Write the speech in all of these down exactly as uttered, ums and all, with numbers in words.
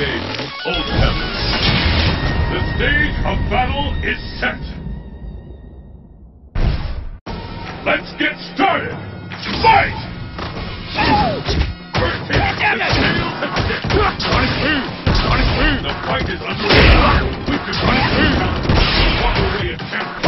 days of Old Heaven. The stage of battle is set. Let's get started! Fight! First hit, the scales have tipped. The fight is underway. We can run it through. Walk away a champion.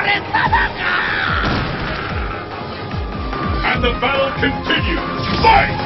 And the battle continues. Fight!